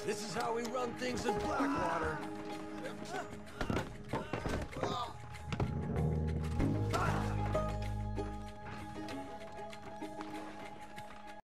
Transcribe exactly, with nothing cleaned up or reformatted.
This is how we run things in Blackwater.